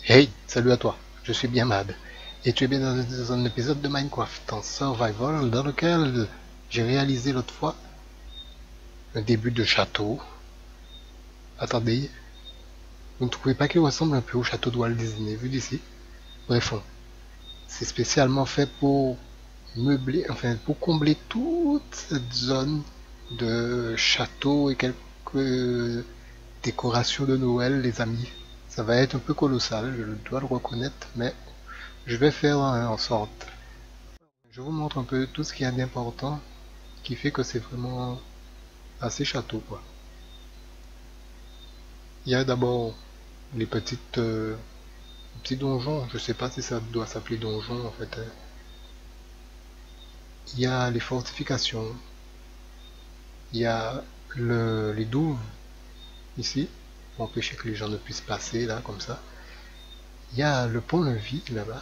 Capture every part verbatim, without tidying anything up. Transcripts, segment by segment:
Hey, salut à toi, je suis bien Mad, et tu es bien dans, dans un épisode de Minecraft en survival dans lequel j'ai réalisé l'autre fois un début de château. Attendez, vous ne trouvez pas qu'il ressemble un peu au château de Walt Disney vu d'ici? Bref, on- c'est spécialement fait pour meubler, enfin pour combler toute cette zone de château et quelques décorations de Noël, les amis. Ça va être un peu colossal, je dois le reconnaître, mais je vais faire en sorte. Je vous montre un peu tout ce qu'il y a d'important qui fait que c'est vraiment assez château quoi. Il y a d'abord les petites euh, petits donjons, je sais pas si ça doit s'appeler donjon en fait. Hein. Il y a les fortifications, il y a le, les douves ici, pour empêcher que les gens ne puissent passer là comme ça. Il y a le pont-levis là-bas,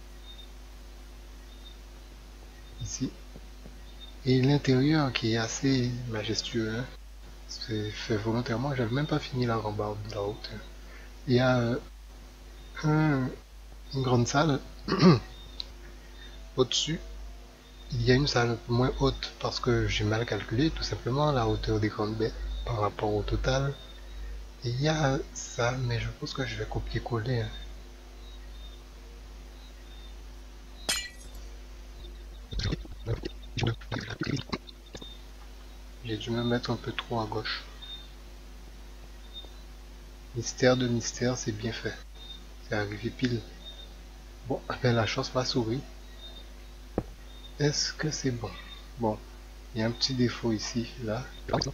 ici. Et l'intérieur qui est assez majestueux. Hein. C'est fait volontairement, j'avais même pas fini la rambarde de la haute. Hein. Il y a euh, un, une grande salle au-dessus. Il y a une salle un peu moins haute parce que j'ai mal calculé tout simplement la hauteur des grandes baies par rapport au total. Et il y a ça, mais je pense que je vais copier-coller. Hein. J'ai dû me mettre un peu trop à gauche. Mystère de mystère, c'est bien fait. C'est arrivé pile. Bon, ben la chance m'a souri. Est-ce que c'est bon? Bon, il y a un petit défaut ici, là.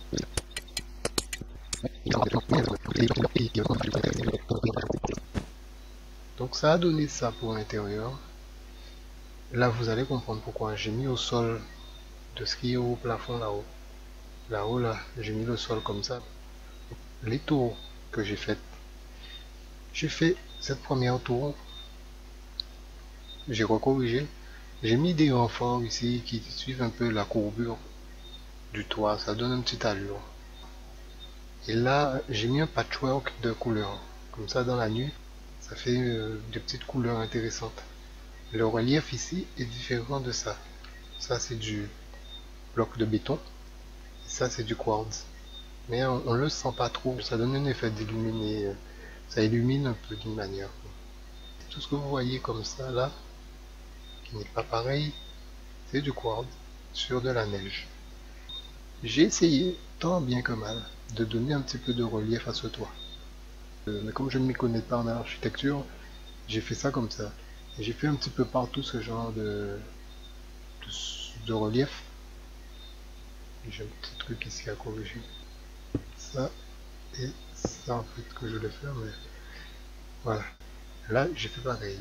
Donc ça a donné ça pour l'intérieur. Là, vous allez comprendre pourquoi j'ai mis au sol de ce qui est au plafond là-haut. Là-haut, là, j'ai mis le sol comme ça. Les tours que j'ai faites. J'ai fait cette première tour. J'ai recorrigé. J'ai mis des renforts ici qui suivent un peu la courbure du toit. Ça donne une petite allure. Et là, j'ai mis un patchwork de couleurs. Comme ça, dans la nuit, ça fait euh, des petites couleurs intéressantes. Le relief ici est différent de ça. Ça, c'est du bloc de béton. Et ça, c'est du quartz. Mais on, on le sent pas trop. Ça donne un effet d'illuminer. Ça illumine un peu d'une manière. Tout ce que vous voyez comme ça là, qui n'est pas pareil, c'est du quartz sur de la neige. J'ai essayé, tant bien que mal, de donner un petit peu de relief à ce toit. Euh, mais comme je ne m'y connais pas en architecture, j'ai fait ça comme ça. J'ai fait un petit peu partout ce genre de, de, de relief. J'ai un petit truc ici à corriger. Ça et ça en fait que je voulais faire, mais voilà. Là, j'ai fait pareil.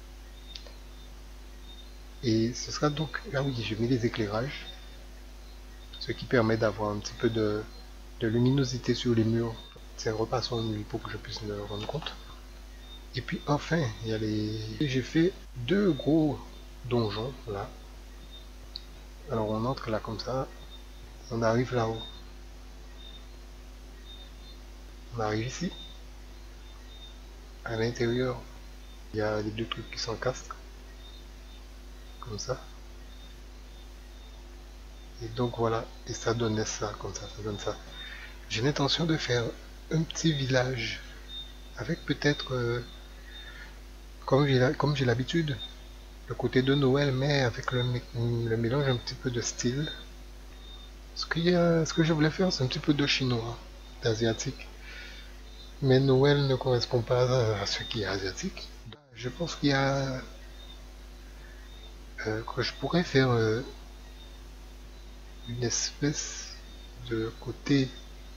Et ce sera donc, là oui, j'ai mis les éclairages, ce qui permet d'avoir un petit peu de, de luminosité sur les murs. C'est un repas sur nuit pour que je puisse me rendre compte. Et puis enfin, il y a les... J'ai fait deux gros donjons, là. Alors on entre là comme ça, on arrive là-haut. On arrive ici. À l'intérieur, il y a les deux trucs qui s'encastrent. Comme ça. Et donc voilà, et ça donnait ça, comme ça, ça donne ça. J'ai l'intention de faire un petit village avec peut-être, euh, comme j'ai l'habitude, le côté de Noël, mais avec le, le mélange un petit peu de style. Ce, qui, euh, ce que je voulais faire, c'est un petit peu de chinois, d'asiatique. Mais Noël ne correspond pas à ce qui est asiatique. Je pense qu'il y a euh, que je pourrais faire euh, une espèce de côté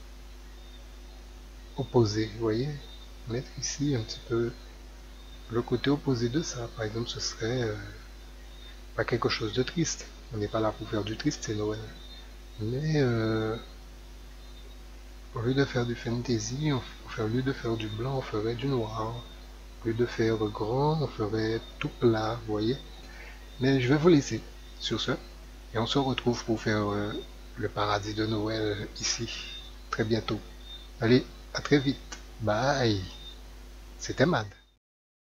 opposé, vous voyez, mettre ici un petit peu le côté opposé de ça. Par exemple, ce serait euh, pas quelque chose de triste. On n'est pas là pour faire du triste, c'est Noël. Mais euh, au lieu de faire du fantasy, on, on, au lieu de faire du blanc, on ferait du noir. Au lieu de faire grand, on ferait tout plat, vous voyez. Mais je vais vous laisser sur ce. Et on se retrouve pour faire euh, le paradis de Noël ici, très bientôt. Allez, à très vite. Bye. C'était Mad.